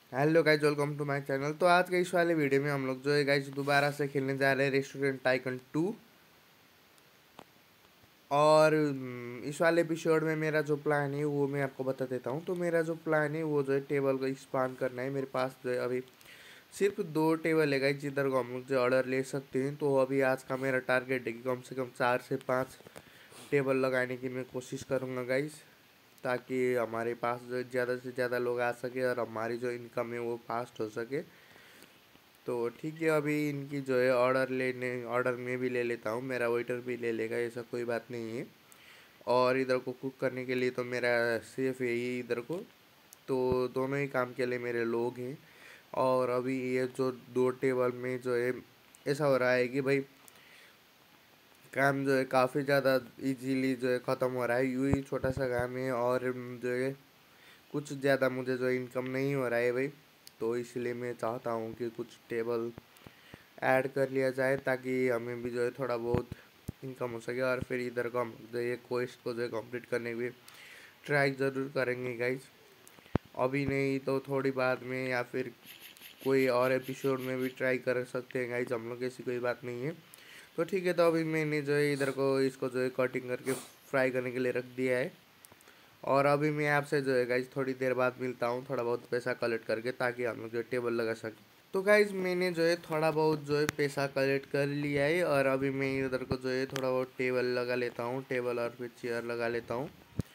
Hello guys, welcome to my channel. तो आज के इस वाले वीडियो में हम लोग जो है गाइज दोबारा से खेलने जा रहे हैं रेस्टोरेंट टाइकन 2। और इस वाले एपिसोड में मेरा जो प्लान है वो मैं आपको बता देता हूँ। तो मेरा जो प्लान है वो जो है टेबल को एक्सपांड करना है। मेरे पास जो है अभी सिर्फ 2 टेबल है गाइज जिधर को हम लोग जो ऑर्डर ले सकते हैं। तो अभी आज का मेरा टारगेट है कि कम से कम 4 से 5 टेबल लगाने की मैं कोशिश करूँगा गाइज, ताकि हमारे पास जो ज़्यादा से ज़्यादा लोग आ सके और हमारी जो इनकम है वो फास्ट हो सके। तो ठीक है, अभी इनकी जो है ऑर्डर में भी ले लेता हूँ, मेरा वेटर भी ले लेगा, ऐसा कोई बात नहीं है। और इधर को कुक करने के लिए तो मेरा सेफ है ही इधर को। तो दोनों ही काम के लिए मेरे लोग हैं। और अभी ये जो 2 टेबल में जो है ऐसा हो रहा है कि भाई काम जो है काफ़ी ज़्यादा इजीली जो है ख़त्म हो रहा है। यूँ ही छोटा सा काम है और जो है कुछ ज़्यादा मुझे जो इनकम नहीं हो रहा है भाई। तो इसलिए मैं चाहता हूँ कि कुछ टेबल ऐड कर लिया जाए ताकि हमें भी जो है थोड़ा बहुत इनकम हो सके। और फिर इधर को हम जो ये क्वेस्ट को जो है कंप्लीट करने की ट्राई ज़रूर करेंगे गाइज। अभी नहीं तो थोड़ी बाद में या फिर कोई और एपिसोड में भी ट्राई कर सकते हैं गाइज हम लोग, ऐसी कोई बात नहीं है। तो ठीक है, तो अभी मैंने जो है इधर को इसको जो है कटिंग करके फ्राई करने के लिए रख दिया है। और अभी मैं आपसे जो है गाइज थोड़ी देर बाद मिलता हूँ, थोड़ा बहुत पैसा कलेक्ट करके, ताकि हम लोग जो टेबल लगा सकें। तो गाइज मैंने जो है थोड़ा बहुत जो है पैसा कलेक्ट कर लिया है और अभी मैं इधर को जो है थोड़ा बहुत टेबल लगा लेता हूँ, टेबल और फिर चेयर लगा लेता हूँ।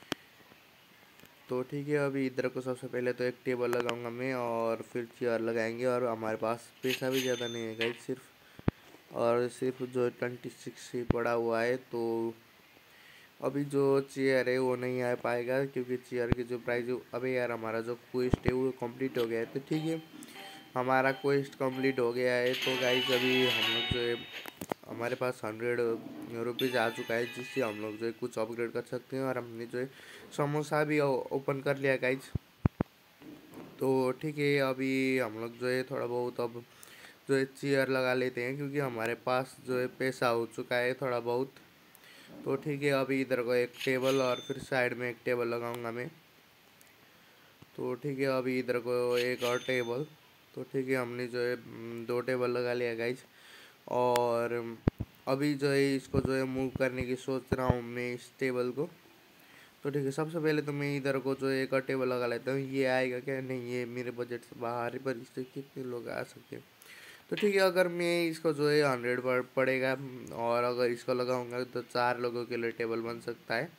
तो ठीक है, अभी इधर को सबसे पहले तो एक टेबल लगाऊंगा मैं और फिर चेयर लगाएंगे। और हमारे पास पैसा भी ज़्यादा नहीं है गाइज, सिर्फ जो है 26 ही पड़ा हुआ है। तो अभी जो चेयर है वो नहीं आ पाएगा क्योंकि चेयर की जो प्राइस है, अबे यार हमारा जो क्वेस्ट है वो कंप्लीट हो गया है। तो ठीक है, हमारा क्वेस्ट कंप्लीट हो गया है। तो गाइज अभी हम लोग जो है हमारे पास 100 रुपीज़ आ चुका है, जिससे हम लोग जो है कुछ अपग्रेड कर सकते हैं। और हमने जो है समोसा भी ओपन कर लिया गाइज। तो ठीक है, अभी हम लोग जो है थोड़ा बहुत अब जो है चेयर लगा लेते हैं क्योंकि हमारे पास जो है पैसा हो चुका है थोड़ा बहुत। तो ठीक है, अभी इधर को एक टेबल और फिर साइड में एक टेबल लगाऊंगा मैं। तो ठीक है, अभी इधर को एक और टेबल। तो ठीक है, हमने जो है 2 टेबल लगा लिया गाइज। और अभी जो है इसको जो है मूव करने की सोच रहा हूँ मैं इस टेबल को। तो ठीक है, सबसे पहले तो मैं इधर को जो है एक और टेबल लगा लेता हूँ। ये आएगा क्या? नहीं, ये मेरे बजट से बाहर है, पर इससे कितने लोग आ सकते हैं। तो ठीक है, अगर मैं इसको जो है 100 पर पड़ेगा और अगर इसको लगाऊंगा तो 4 लोगों के लिए टेबल बन सकता है।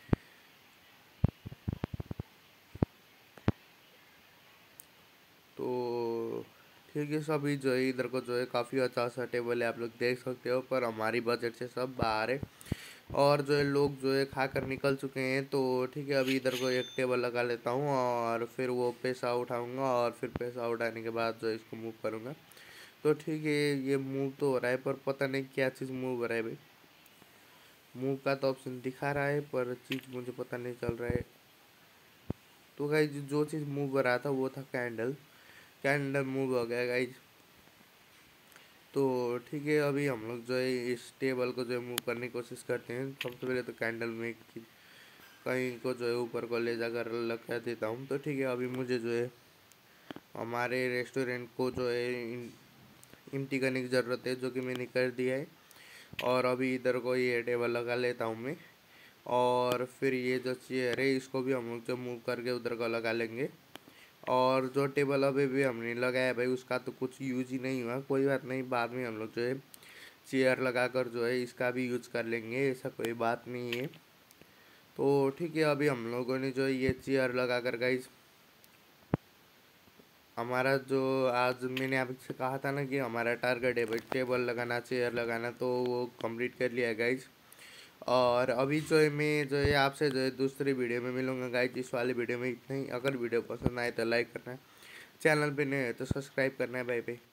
तो ठीक है, सभी जो है इधर को जो है काफ़ी अच्छा सा टेबल है, आप लोग देख सकते हो, पर हमारी बजट से सब बाहर है। और जो है लोग जो है खा कर निकल चुके हैं। तो ठीक है, अभी इधर को एक टेबल लगा लेता हूँ और फिर वो पैसा उठाऊँगा और फिर पैसा उठाने के बाद जो है इसको मूव करूँगा। तो ठीक है, ये मूव तो हो रहा है पर पता नहीं क्या चीज़ मूव हो रहा है भाई। मूव का तो ऑप्शन दिखा रहा है पर चीज़ मुझे पता नहीं चल रहा है। तो गाइज जो चीज़ मूव हो रहा था वो था कैंडल। कैंडल मूव हो गया गाइज। तो ठीक है, अभी हम लोग जो है इस टेबल को जो है मूव करने की कोशिश करते हैं। सबसे पहले तो कैंडल में कहीं को जो है ऊपर को ले जाकर लगा देता हूँ। तो ठीक है, अभी मुझे जो है हमारे रेस्टोरेंट को जो है इम्प्टी करने की ज़रूरत है, जो कि मैंने कर दिया है। और अभी इधर को ये टेबल लगा लेता हूँ मैं। और फिर ये जो चेयर है इसको भी हम लोग जो मूव करके उधर को लगा लेंगे। और जो टेबल अभी भी हमने लगाया भाई उसका तो कुछ यूज ही नहीं हुआ, कोई बात नहीं, बाद में हम लोग जो है चेयर लगा कर जो है इसका भी यूज कर लेंगे, ऐसा कोई बात नहीं है। तो ठीक है, अभी हम लोगों ने जो ये चेयर लगा कर गाइज हमारा जो आज मैंने आपसे कहा था ना कि हमारा टारगेट है भाई टेबल लगाना चेयर लगाना, तो वो कंप्लीट कर लिया गाइज। और अभी जो है मैं जो है आपसे जो है दूसरी वीडियो में मिलूंगा गाइज। इस वाली वीडियो में इतना ही। अगर वीडियो पसंद आए तो लाइक करना है, चैनल पे नए है तो सब्सक्राइब करना है। Bye bye.